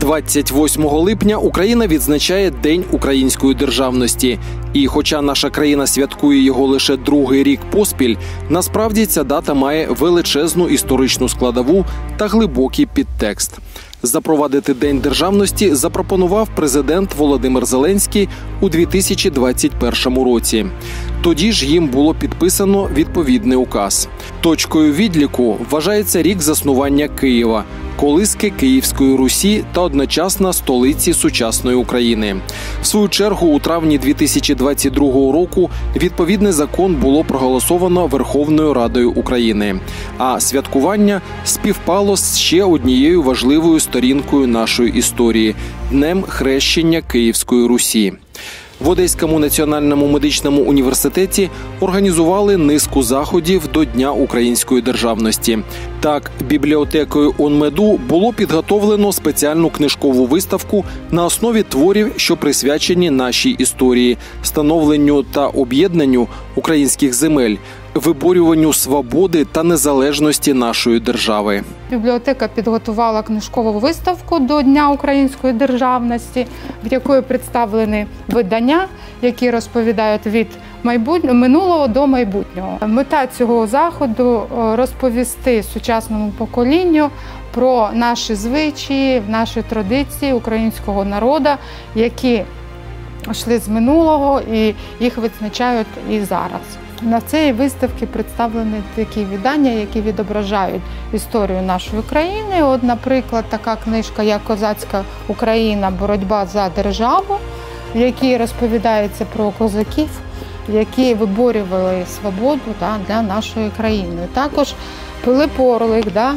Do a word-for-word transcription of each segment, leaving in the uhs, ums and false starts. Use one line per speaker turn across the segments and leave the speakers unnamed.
двадцять восьмого липня Україна відзначає День української державності. І хоча наша країна святкує його лише другий рік поспіль, насправді ця дата має величезну історичну складову та глибокий підтекст. Запровадити День державності запропонував президент Володимир Зеленський у дві тисячі двадцять першому році. Тоді ж їм було підписано відповідний указ. Точкою відліку вважається рік заснування Києва, колиски Київської Русі та одночасно столиці сучасної України. В свою чергу, у травні дві тисячі двадцять другого року відповідний закон було проголосовано Верховною Радою України. А святкування співпало з ще однією важливою сторінкою нашої історії – Днем хрещення Київської Русі. В Одеському національному медичному університеті організували низку заходів до Дня української державності. Так, бібліотекою ОНМЕДу було підготовлено спеціальну книжкову виставку на основі творів, що присвячені нашій історії, становленню та об'єднанню українських земель, виборюванню свободи та незалежності нашої держави.
Бібліотека підготувала книжкову виставку до Дня української державності, в якої представлені видання, які розповідають від минулого до майбутнього. Мета цього заходу – розповісти сучасному поколінню про наші звичаї, наші традиції українського народу, які йшли з минулого і їх відзначають і зараз. На цій виставці представлені такі видання, які відображають історію нашої країни. От, наприклад, така книжка, як «Козацька Україна. Боротьба за державу», в якій розповідається про козаків, які виборювали свободу да, для нашої країни. Також Пилип Орлик, да,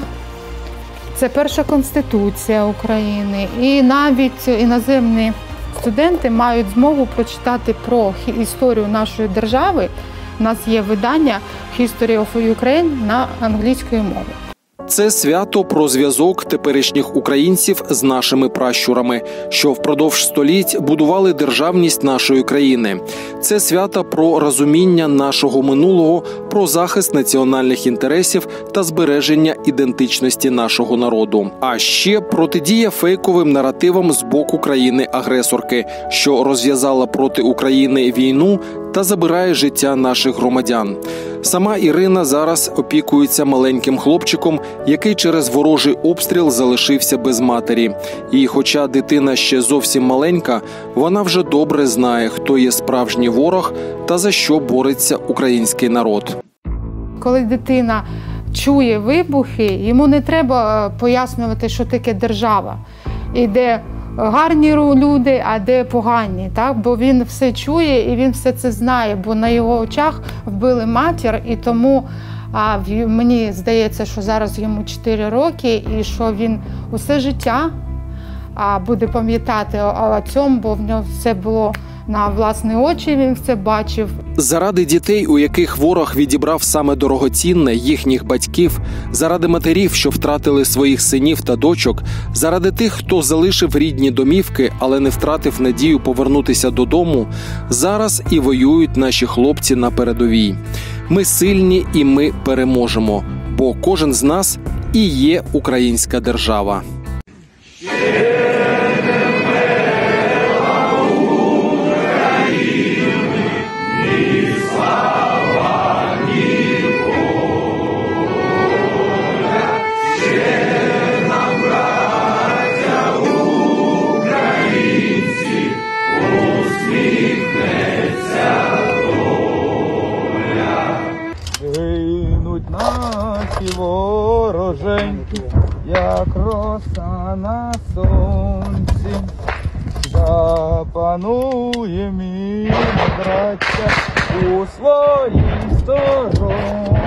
це перша Конституція України. І навіть іноземні студенти мають змогу прочитати про історію нашої держави. У нас є видання «History of Ukraine» на англійської мови.
Це свято про зв'язок теперішніх українців з нашими пращурами, що впродовж століть будували державність нашої країни. Це свято про розуміння нашого минулого, про захист національних інтересів та збереження ідентичності нашого народу. А ще протидія фейковим наративам з боку країни-агресорки, що розв'язала проти України війну та забирає життя наших громадян. Сама Ірина зараз опікується маленьким хлопчиком, який через ворожий обстріл залишився без матері. І хоча дитина ще зовсім маленька, вона вже добре знає, хто є справжній ворог та за що бореться український народ.
Коли дитина чує вибухи, йому не треба пояснювати, що таке держава. І де гарні люди, а де погані, так? Бо він все чує і він все це знає, бо на його очах вбили матір, і тому а, мені здається, що зараз йому чотири роки, і що він усе життя а, буде пам'ятати о цьому, бо в нього все було на власні очі, він все бачив.
Заради дітей, у яких ворог відібрав саме дорогоцінне, їхніх батьків, заради матерів, що втратили своїх синів та дочок, заради тих, хто залишив рідні домівки, але не втратив надію повернутися додому, зараз і воюють наші хлопці на передовій. Ми сильні і ми переможемо, бо кожен з нас і є українська держава.
Гинуть наші вороженьки, як роса на сонці. Запанує мій браття у своїй стороні.